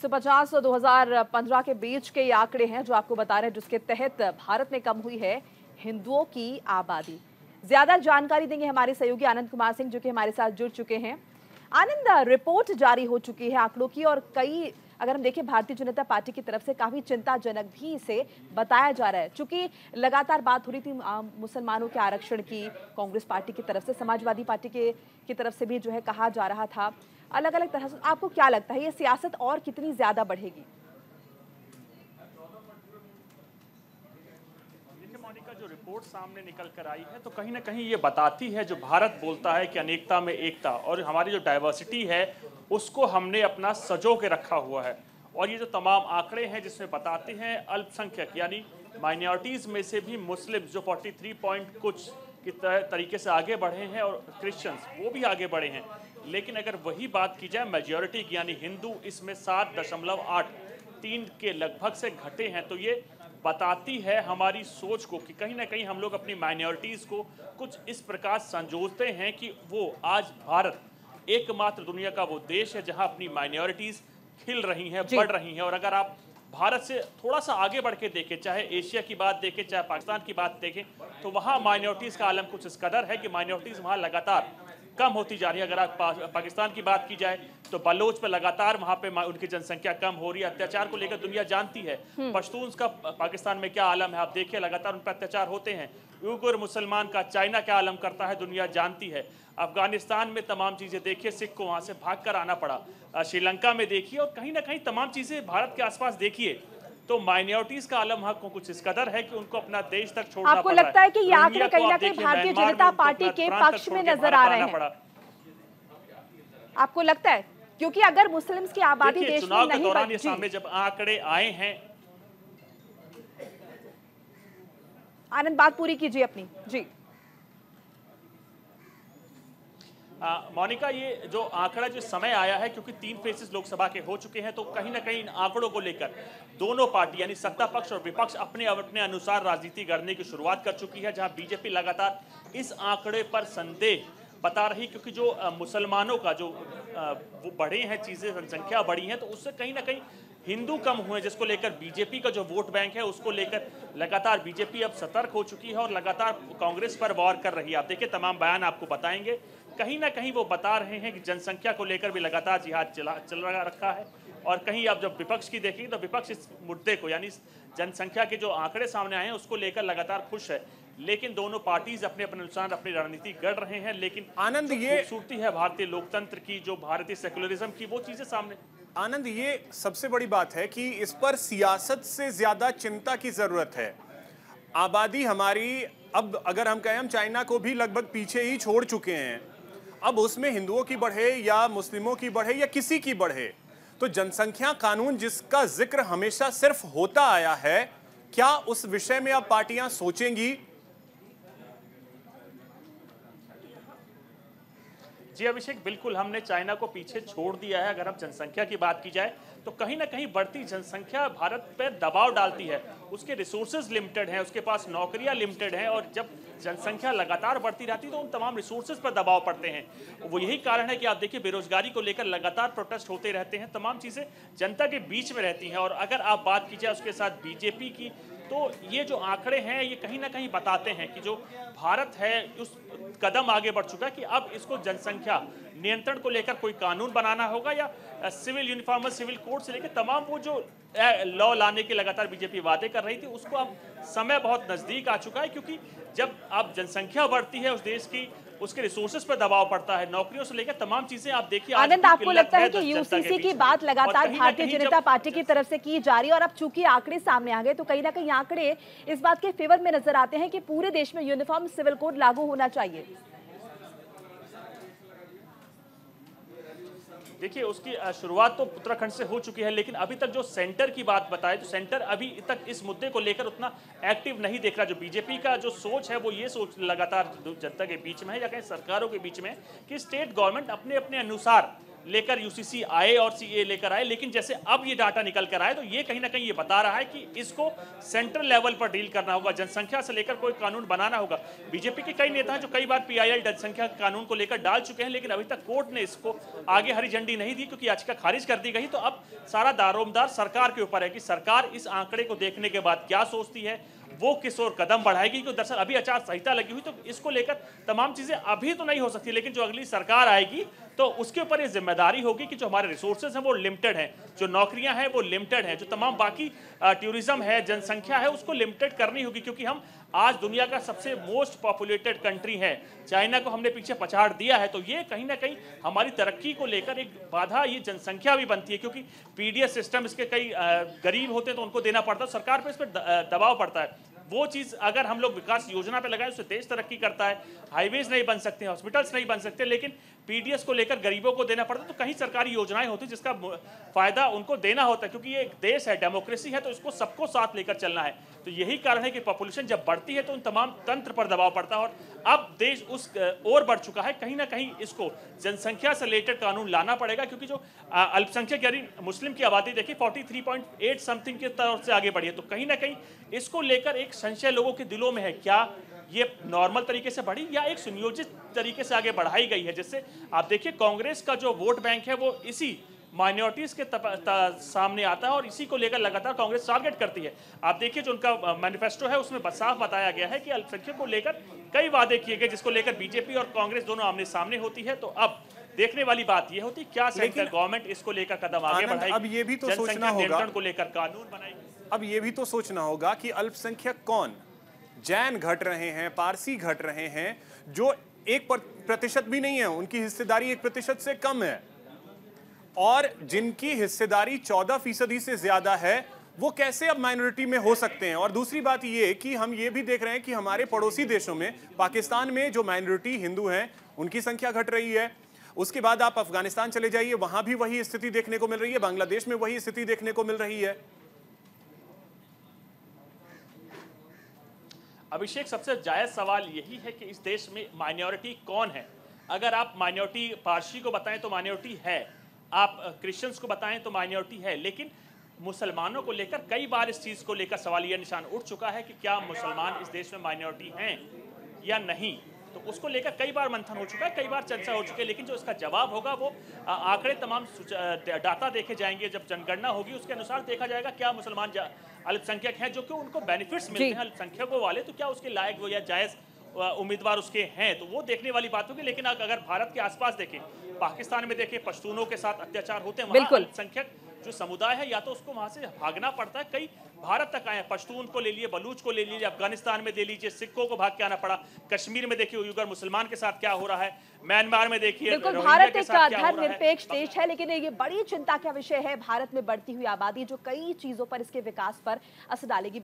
150 और 2015 के बीच के ये आंकड़े हैं जो आपको बता रहे हैं, जिसके तहत भारत में कम हुई है हिंदुओं की आबादी। ज्यादा जानकारी देंगे हमारे सहयोगी आनंद कुमार सिंह, जो कि हमारे साथ जुड़ चुके हैं। आनंद, रिपोर्ट जारी हो चुकी है आंकड़ों की, और कई अगर हम देखें भारतीय जनता पार्टी की तरफ से काफी चिंताजनक भी इसे बताया जा रहा है। चूंकि लगातार बात हो रही थी मुसलमानों के आरक्षण की, कांग्रेस पार्टी की तरफ से, समाजवादी पार्टी की तरफ से भी जो है कहा जा रहा था अलग अलग तरह से। आपको क्या लगता है ये सियासत और कितनी ज्यादा बढ़ेगी? मोनिका, जो रिपोर्ट सामने निकल कर आई है तो कहीं ना कहीं ये बताती है, जो भारत बोलता है कि अनेकता में एकता, और हमारी जो डाइवर्सिटी है उसको हमने अपना सजो के रखा हुआ है। और ये जो तमाम आंकड़े हैं जिसमें बताते हैं अल्पसंख्यक यानी माइनॉरिटीज़ में से भी मुस्लिम जो 43 पॉइंट कुछ की तरीके से आगे बढ़े हैं, और क्रिश्चियंस वो भी आगे बढ़े हैं। लेकिन अगर वही बात की जाए मेजॉरिटी की यानी हिंदू, इसमें 7.83 के लगभग से घटे हैं। तो ये बताती है हमारी सोच को कि कहीं ना कहीं हम लोग अपनी माइनॉरिटीज़ को कुछ इस प्रकार संजोते हैं कि वो आज भारत एकमात्र दुनिया का वो देश है जहां अपनी माइनॉरिटीज़ खिल रही हैं, बढ़ रही हैं। और अगर आप भारत से थोड़ा सा आगे बढ़ के देखें, चाहे एशिया की बात देखें, चाहे पाकिस्तान की बात देखें, तो वहाँ माइनॉरिटीज़ का आलम कुछ इस कदर है कि माइनॉरिटीज़ वहाँ लगातार कम होती जा रही है। अगर आप पाकिस्तान की बात की जाए तो बलोच पे लगातार वहाँ पे उनकी जनसंख्या कम हो रही है। अत्याचार को लेकर दुनिया जानती है। पश्तून्स का पाकिस्तान में क्या आलम है आप देखिए, लगातार उन पर अत्याचार होते हैं। उइगर मुसलमान का चाइना क्या आलम करता है दुनिया जानती है। अफगानिस्तान में तमाम चीज़ें देखिए, सिख को वहाँ से भाग कर आना पड़ा। श्रीलंका में देखिए, और कहीं ना कहीं तमाम चीज़ें भारत के आसपास देखिए, तो माइनॉरिटीज का आलम हक को कुछ इस कदर है कि उनको अपना देश तक छोड़ना आपको लगता है कि ये आंकड़े कहीं ना कहीं भारतीय जनता पार्टी के पक्ष में नजर आ रहे हैं? आपको लगता है, क्योंकि अगर मुस्लिम्स की आबादी देश में चुनाव के नहीं दौरान ये सामने जब आंकड़े आए हैं। आनंद, बात पूरी कीजिए अपनी। जी मोनिका, ये जो आंकड़ा जो समय आया है, क्योंकि 3 फेजेस लोकसभा के हो चुके हैं, तो कहीं ना कहीं इन आंकड़ों को लेकर दोनों पार्टी यानी सत्ता पक्ष और विपक्ष अपने अपने अनुसार राजनीति करने की शुरुआत कर चुकी है। जहां बीजेपी लगातार इस आंकड़े पर संदेह बता रही, क्योंकि जो मुसलमानों का जो वो बढ़े हैं, चीज़ें जनसंख्या बढ़ी है, तो उससे कहीं ना कहीं हिंदू कम हुए, जिसको लेकर बीजेपी का जो वोट बैंक है उसको लेकर लगातार बीजेपी अब सतर्क हो चुकी है और लगातार कांग्रेस पर वार कर रही है। आप देखिए तमाम बयान आपको बताएंगे, कहीं ना कहीं वो बता रहे हैं कि जनसंख्या को लेकर भी लगातार जिहाद चल रखा है। और कहीं अब जब विपक्ष की देखेंगे तो विपक्ष इस मुद्दे को यानी जनसंख्या के जो आंकड़े सामने आए हैं उसको लेकर लगातार खुश है। लेकिन दोनों पार्टीज अपने अपने अनुसार अपनी रणनीति गढ़ रहे हैं। लेकिन आनंद, ये खूबसूरती है भारतीय लोकतंत्र की, जो भारतीय सेकुलरिज्म की, वो चीजें सामने। आनंद, ये सबसे बड़ी बात है कि इस पर सियासत से ज्यादा चिंता की जरूरत है। आबादी हमारी, अब अगर हम कहें, हम चाइना को भी लगभग पीछे ही छोड़ चुके हैं। अब उसमें हिंदुओं की बढ़े या मुस्लिमों की बढ़े या किसी की बढ़े, तो जनसंख्या कानून जिसका जिक्र हमेशा सिर्फ होता आया है, क्या उस विषय में अब पार्टियां सोचेंगी? जी अभिषेक, बिल्कुल हमने चाइना को पीछे छोड़ दिया है। अगर अब जनसंख्या की बात की जाए तो कहीं ना कहीं बढ़ती जनसंख्या भारत पर दबाव डालती है। उसके रिसोर्सेज लिमिटेड हैं, उसके पास नौकरियां लिमिटेड हैं, और जब जनसंख्या लगातार बढ़ती रहती है तो उन तमाम रिसोर्सेज पर दबाव पड़ते हैं। वो यही कारण है कि आप देखिए बेरोजगारी को लेकर लगातार प्रोटेस्ट होते रहते हैं। तमाम चीज़ें जनता के बीच में रहती हैं। और अगर आप बात की जाए उसके साथ बीजेपी की, तो ये जो आंकड़े हैं ये कहीं ना कहीं बताते हैं कि जो भारत है उस कदम आगे बढ़ चुका है कि अब इसको जनसंख्या नियंत्रण को लेकर कोई कानून बनाना होगा, या सिविल यूनिफॉर्म सिविल कोड से लेकर तमाम वो जो लॉ लाने के लगातार बीजेपी वादे कर रही थी, उसको अब समय बहुत नजदीक आ चुका है। क्योंकि जब आप जनसंख्या बढ़ती है उस देश की, उसके रिसोर्सेज पर दबाव पड़ता है, नौकरियों से लेकर तमाम चीजें आप देखिए। आनंद, आपको लगता है कि यूसीसी की बात लगातार भारतीय जनता पार्टी की तरफ से की जा रही है, और अब चूंकि आंकड़े सामने आ गए तो कहीं ना कहीं आंकड़े इस बात के फेवर में नजर आते हैं कि पूरे देश में यूनिफॉर्म सिविल कोड लागू होना चाहिए? देखिए उसकी शुरुआत तो उत्तराखंड से हो चुकी है, लेकिन अभी तक जो सेंटर की बात बताए तो सेंटर अभी तक इस मुद्दे को लेकर उतना एक्टिव नहीं देख रहा। जो बीजेपी का जो सोच है वो ये सोच लगातार जनता के बीच में है या कहीं सरकारों के बीच में कि स्टेट गवर्नमेंट अपने अपने अनुसार लेकर यूसीसी आए और सीए लेकर आए, लेकिन जैसे अब ये डाटा निकल कर आए तो ये कहीं ना कहीं ये बता रहा है कि इसको सेंट्रल लेवल पर डील करना होगा, जनसंख्या से लेकर कोई कानून बनाना होगा। बीजेपी के कई नेता हैं जो कई बार पीआईएल जनसंख्या कानून को लेकर डाल चुके हैं, लेकिन अभी तक कोर्ट ने इसको आगे हरी झंडी नहीं दी क्योंकि याचिका खारिज कर दी गई। तो अब सारा दारोमदार सरकार के ऊपर है कि सरकार इस आंकड़े को देखने के बाद क्या सोचती है, वो किस ओर कदम बढ़ाएगी। क्योंकि दरअसल अभी आचार संहिता लगी हुई तो इसको लेकर तमाम चीजें अभी तो नहीं हो सकती, लेकिन जो अगली सरकार आएगी तो उसके ऊपर ये जिम्मेदारी होगी कि जो हमारे रिसोर्सेज हैं वो लिमिटेड हैं, जो नौकरियां हैं वो लिमिटेड हैं, जो तमाम बाकी टूरिज्म है, जनसंख्या है, उसको लिमिटेड करनी होगी। क्योंकि हम आज दुनिया का सबसे मोस्ट पॉपुलेटेड कंट्री है, चाइना को हमने पीछे पछाड़ दिया है, तो ये कहीं ना कहीं हमारी तरक्की को लेकर एक बाधा ये जनसंख्या भी बनती है। क्योंकि पीडीएस सिस्टम इसके कई गरीब होते हैं तो उनको देना पड़ता है, सरकार पर इस पर दबाव पड़ता है। वो चीज अगर हम लोग विकास योजना पे लगाए उससे देश तरक्की करता है, हाईवेज नहीं बन सकते, हॉस्पिटल्स नहीं बन सकते, लेकिन पीडीएस को लेकर गरीबों को देना पड़ता है। तो कहीं सरकारी योजनाएं होती जिसका फायदा उनको देना होता है, क्योंकि ये एक देश है, डेमोक्रेसी है, तो इसको सबको साथ लेकर चलना है। तो यही कारण है कि पॉपुलेशन जब बढ़ती है तो उन तमाम तंत्र पर दबाव पड़ता है, और अब देश उस ओर बढ़ चुका है। कहीं ना कहीं इसको जनसंख्या से रिलेटेड कानून लाना पड़ेगा, क्योंकि जो अल्पसंख्यक यानी मुस्लिम की आबादी देखिए 43.8 समथिंग की तरफ से आगे बढ़ी है। तो कहीं ना कहीं इसको लेकर एक संशय लोगों के दिलों में है, क्या ये नॉर्मल तरीके से बढ़ी या एक सुनियोजित तरीके से आगे बढ़ाई गई है। जिससे आप देखिए कांग्रेस का जो वोट बैंक है वो इसी माइनॉरिटीज के सामने आता है और इसी को लेकर लगातार कांग्रेस टारगेट करती है। आप देखिए जो उनका मैनिफेस्टो है उसमें साफ बताया गया है कि अल्पसंख्यक को लेकर कई वादे किए गए, जिसको लेकर बीजेपी और कांग्रेस दोनों आमने सामने होती है। तो अब देखने वाली बात यह होती क्या सेंट्रल गवर्नमेंट इसको लेकर कदम आगे बढ़ाएगी। अब ये भी तो सोचना होगा को लेकर कानून बनाएगी। अब ये भी तो सोचना होगा कि अल्पसंख्यक कौन, जैन घट रहे हैं, पारसी घट रहे हैं, जो 1% भी नहीं है, उनकी हिस्सेदारी 1% से कम है, और जिनकी हिस्सेदारी 14% से ज्यादा है, वो कैसे अब माइनॉरिटी में हो सकते हैं। और दूसरी बात ये कि हम ये भी देख रहे हैं कि हमारे पड़ोसी देशों में, पाकिस्तान में जो माइनॉरिटी हिंदू हैं उनकी संख्या घट रही है। उसके बाद आप अफगानिस्तान चले जाइए, वहां भी वही स्थिति देखने को मिल रही है, बांग्लादेश में वही स्थिति देखने को मिल रही है। अभिषेक, सबसे जायज सवाल यही है कि इस देश में माइनॉरिटी कौन है। अगर आप माइनॉरिटी पारसी को बताएं तो माइनॉरिटी है, आप क्रिश्चियंस को बताएं तो माइनॉरिटी है, लेकिन मुसलमानों को लेकर कई बार इस चीज को लेकर सवालिया निशान उठ चुका है कि क्या मुसलमान इस देश में माइनॉरिटी हैं या नहीं। तो उसको लेकर कई बार मंथन हो चुका है, कई बार चर्चा हो चुकी है, लेकिन जो इसका जवाब होगा वो आंकड़े तमाम डाटा देखे जाएंगे, जब जनगणना होगी उसके अनुसार देखा जाएगा क्या मुसलमान अल्पसंख्यक हैं जो कि उनको बेनिफिट्स मिलते हैं अल्पसंख्यकों वाले, तो क्या उसके लायक वो या जायज उम्मीदवार उसके हैं, तो वो देखने वाली बात होगी। लेकिन अगर भारत के आसपास देखें, पाकिस्तान में देखें, पश्तूनों के साथ अत्याचार होते हैं, वहाँ अल्पसंख्यक जो समुदाय है या तो उसको वहां से भागना पड़ता है, कई भारत तक आए, पश्तून को ले लिए, बलूच को ले लीजिए, अफगानिस्तान में दे लीजिए, सिखों को भाग के आना पड़ा, कश्मीर में देखिए उइगर मुसलमान के साथ क्या हो रहा है, म्यांमार में देखिए। बिल्कुल, भारत एक धर्मनिरपेक्ष देश है, लेकिन ये बड़ी चिंता का विषय है भारत में बढ़ती हुई आबादी, जो कई चीजों पर, इसके विकास पर असर डालेगी।